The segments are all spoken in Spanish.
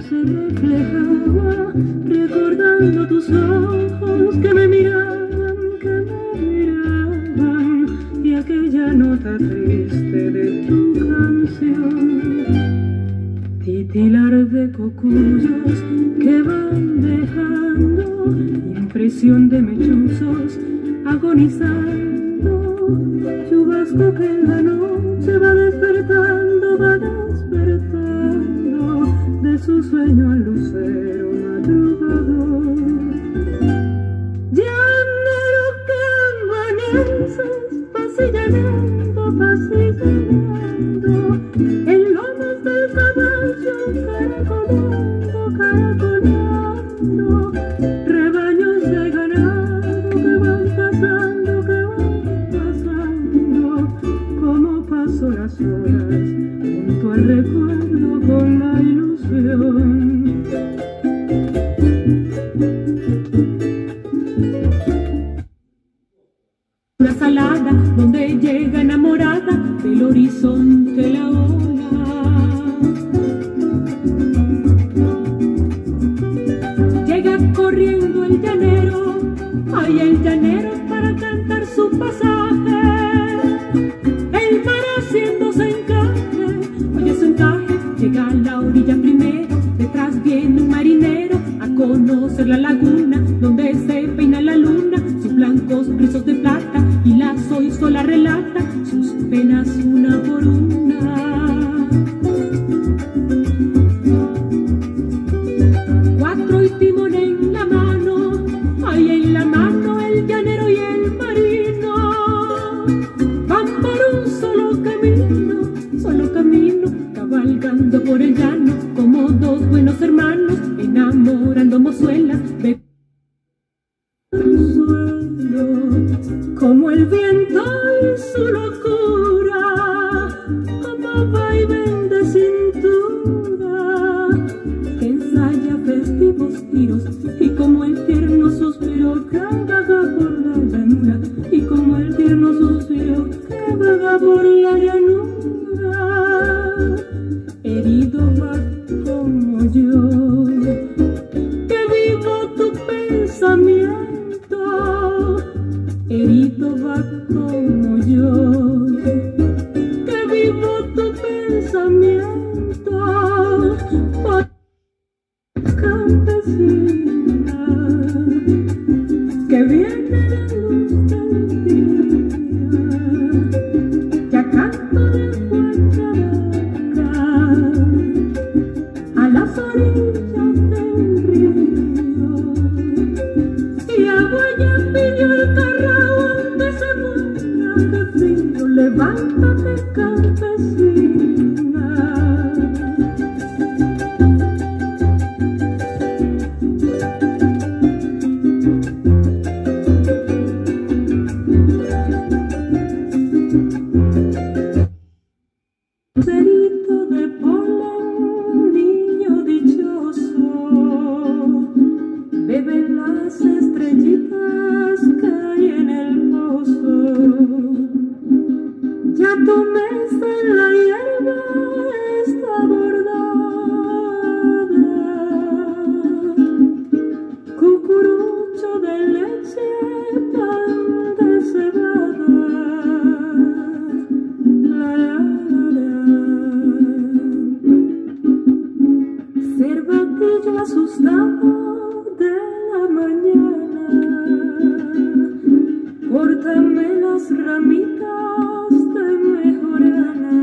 se reflejaba, recordando tus ojos que me miraban, y aquella nota triste de tu canción. Titilar de cocuyos que van dejando impresión de mechuzos agonizando, chubasco que en la noche va despertando de su sueño al lucero madrugador. Llanero que amaneces pasillando, en lomas del caballo caracoleando, rebaños de ganado que van pasando, como paso las horas junto al recuerdo con la ilusión. Una salada donde llega enamorada del horizonte la ola. Llega corriendo el llanero, ay el llanero para cantar su pasaje. El mar haciéndose encaje, oye su encaje, llega a la orilla primero, detrás viene un marinero a conocer la laguna donde se peina la luna, sus blancos rizos de plata, y la sola relata sus penas una por una. Cuatro y timón en la mano, ay en la mano el llanero y el marino, van por un solo camino, cabalgando por el llano como dos buenos hermanos, enamorando mozuelas de suelo, como el viento y su locura, como vaivén de cintura, que ensaya festivos tiros, y como el tierno suspiro que vaga por la llanura, y como el tierno suspiro que vaga por la llanura, herido va como yo, que vivo tu pensamiento, herido va como yo, que vivo tu pensamiento, por campesina, que viene la luz del día, que a canto de guacharaca, a las orillas del río, y a Guayapillo el carrao donde se muera, que frío, levántate campesina. Lucerito de polen, niño dichoso, beben las estrellitas que hay en el pozo. Ya tu mesa en la hierba está bordada, cucurucho de leche, pan de cebada, cervatillo asustado de la mañana, córtame las ramitas de mejorana,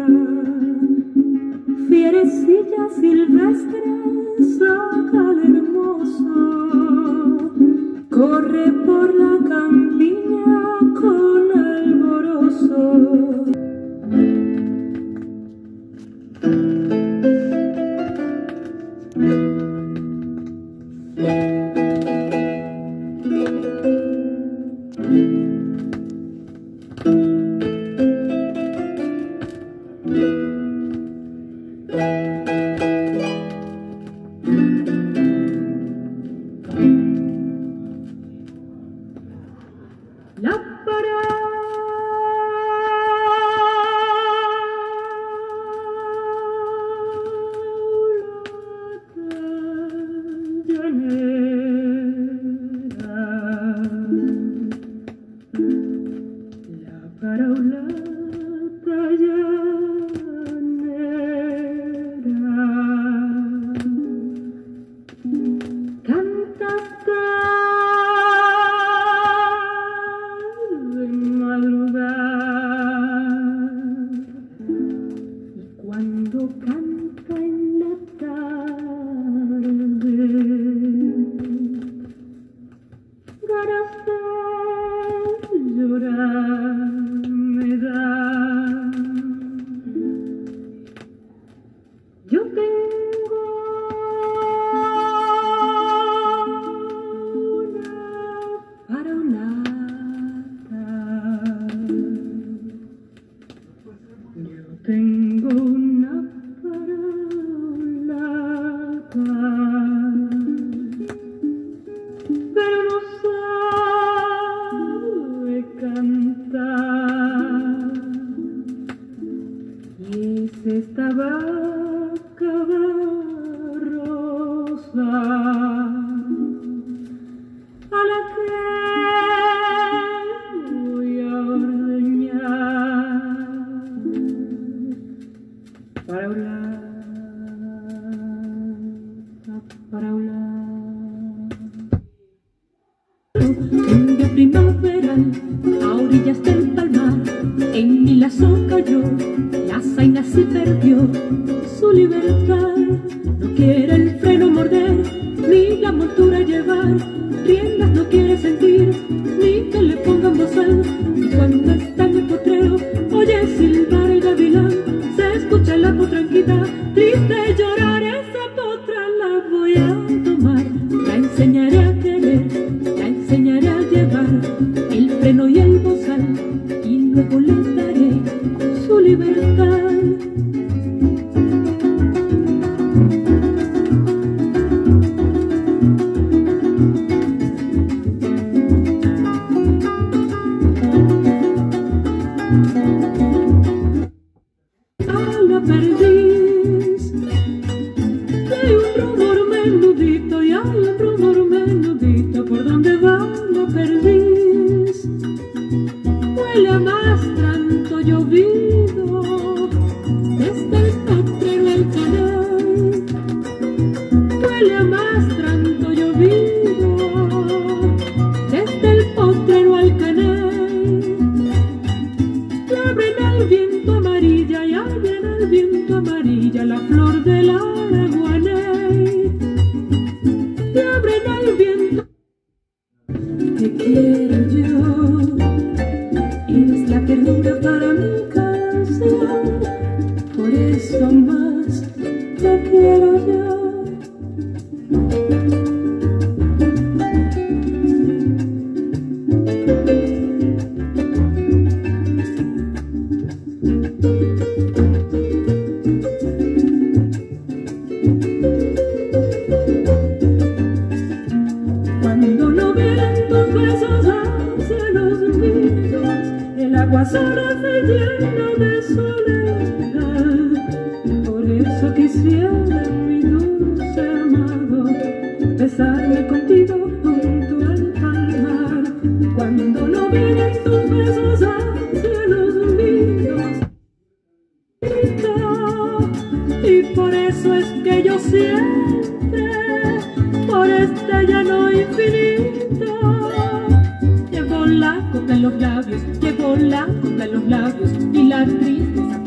fierecilla silvestre, saca al hermoso, corre por la campiña con alborozo. pero no sabe cantar. Y es esta vaca rosa a la que voy a ordeñar para hablar, para hablar. Un día primaveral, a orillas del palmar, en mi lazo cayó, la zaina se perdió su libertad. No quiere el freno morder, ni la montura llevar, riendas no quiere sentir, ni que le pongan bozal. Y cuando está en el potrero, oye silbar el gavilán, se escucha la potranquita, triste llorar. Esa potra la voy a tomar, la enseñaré a querer, la enseñaré a llevar el freno y el bozal, y luego le daré su libertad. A la perdiz, y hay un rumor menudito, y hay un rumor menudito, por donde va la perdiz. Huele a mastranto llovido, desde el potrero al canal. Huele a mastranto llovido, desde el potrero al canal. Y abren al viento amarilla, y abren al viento amarilla la flor del araguaney. Y abren al viento. Te quiero yo, eres la ternura para mi canción, por eso más te quiero yo. Cuando no vienen tus besos hacia los míos, el agua sola se llena de soledad. Por eso quisiera, mi dulce amado, besarme contigo junto al palmar. Cuando no vienen tus besos hacia los míos, y por eso es que yo siempre, por este llano infinito, llevo la copla en los labios, llevo la copla en los labios, y la tristeza